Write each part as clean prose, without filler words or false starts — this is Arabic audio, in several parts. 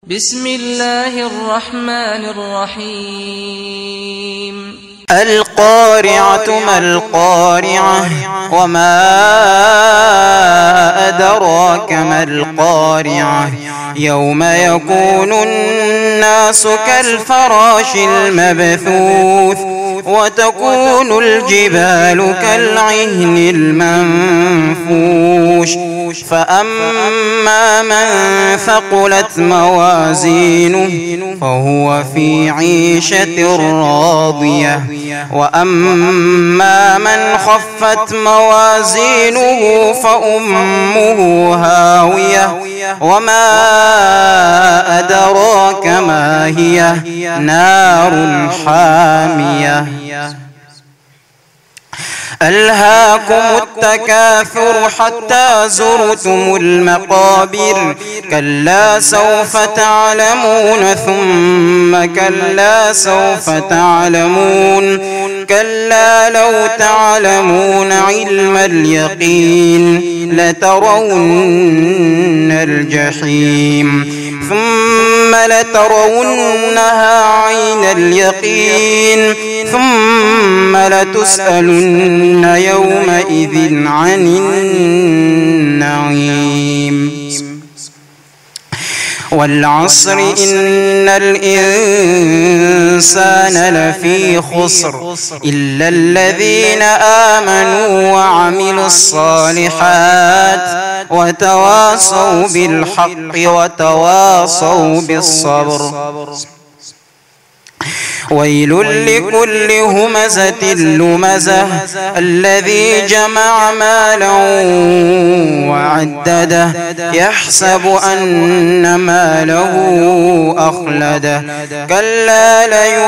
بسم الله الرحمن الرحيم القارعة ما القارعة وما أدراك ما القارعة يوم يكون الناس كالفراش المبثوث وتكون الجبال كالعهن المنفوش فأما من ثقلت موازينه فهو في عيشة راضية وأما من خفت موازينه فأمه هاوية وما أدراك ما هي نار حامية ألهاكم التكاثر حتى زرتم المقابر كلا سوف تعلمون ثم كلا سوف تعلمون كلا لو تعلمون علم اليقين لترون الجحيم ثم لترونها عين اليقين ثم لتسألن يومئذ عن النعيم والعصر إن الإنسان لفي خسر إلا الذين آمنوا وعملوا الصالحات وتواصوا بالحق وتواصوا بالصبر ويل لكل همزة لمزة الذي جمع مالا وعدده يحسب أن ماله أخلده كلا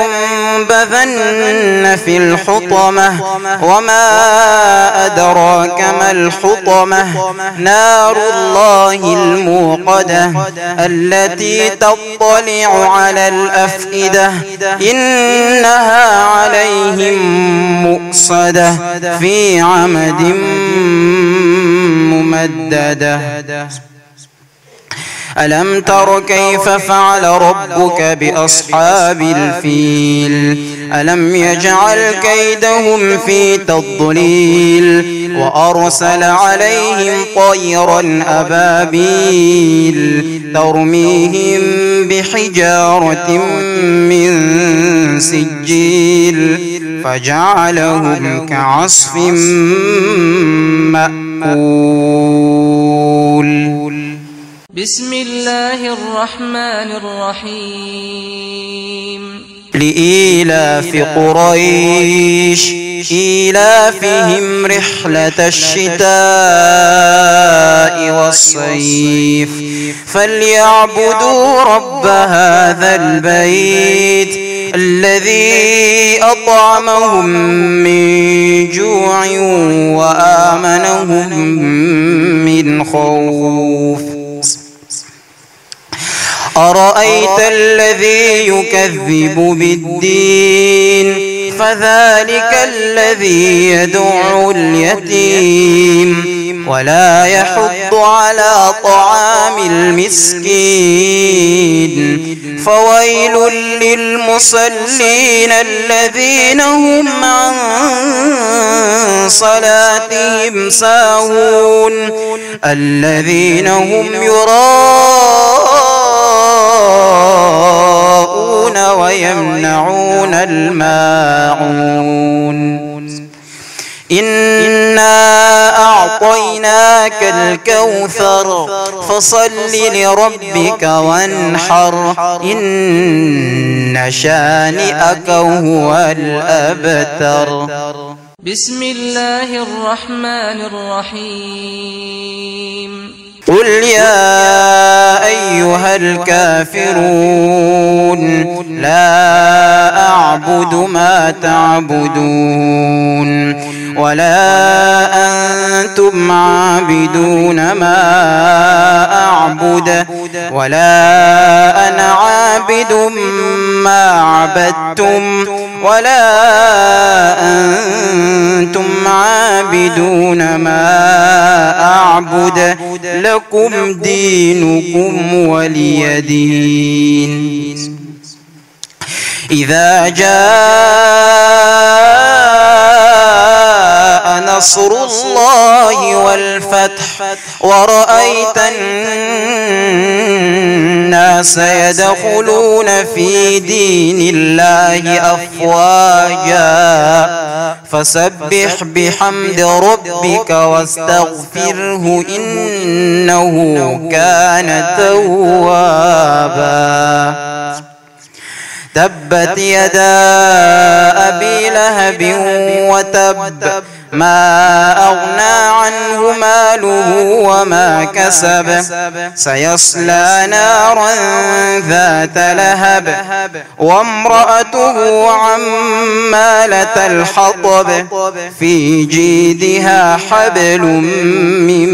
لينبذن في الحطمة وما أدراك ما الحطمة نار الله الموقدة التي تطلع على الأفئدة إنها عليهم مؤصدة في عمد ممددة ألم تر كيف فعل ربك بأصحاب الفيل ألم يجعل كيدهم في تضليل وأرسل عليهم طيرا أبابيل ترميهم بحجارة من سجيل فجعلهم كعصف مأكول بسم الله الرحمن الرحيم لإيلاف قريش إيلافهم رحلة الشتاء والصيف فليعبدوا رب هذا البيت الذي أطعمهم من جوع وآمنهم من خوف أرأيت الذي يكذب بالدين فذلك الذي يدعو اليتيم ولا يحض على طعام المسكين فويل للمصلين الذين هم عن صلاتهم ساهون الذين هم يراءون ويمنعون الماعون إنا أعطيناك الكوثر فصل لربك وانحر إن شانئك هو الأبتر بسم الله الرحمن الرحيم قل يا أيها الكافرون لا أعبد ما تعبدون ولا أنتم عابدون ما أعبد ولا أنا عابد ما عبدتم ولا أنتم عابدون ما أعبد لكم دينكم ولي دين. إذا جاء نصر الله والفتح ورأيت الناس يدخلون في دين الله أفواجا فسبح بحمد ربك واستغفره إنه كان توابا. تبت يدا أبي لهب وتب ما أغنى عنه ماله وما كسب سيصلى نارا ذات لهب وامرأته عمالة الحطب في جيدها حبل من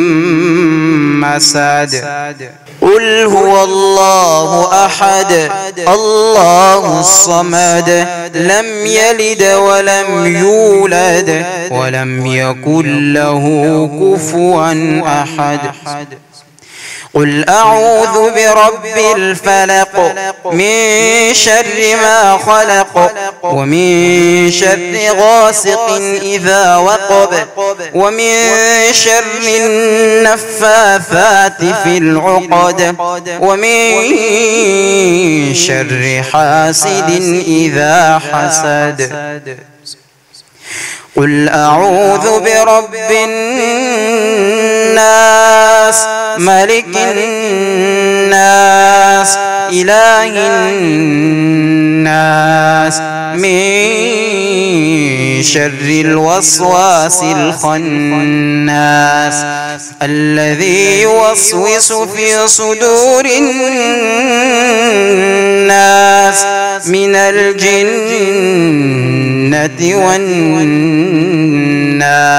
مسد. قل هو الله أحد الله الصمد لم يلد ولم يولد ولم يكن له كفوا أحد. قل أعوذ برب الفلق من شر ما خلق ومن شر غاسق إذا وقب ومن شر النفاثات في العقد ومن شر حاسد إذا حسد. قل أعوذ برب الناس ملك الناس إله الناس من شر الوسواس الخناس الذي يوسوس في صدور الناس من الجنة والناس.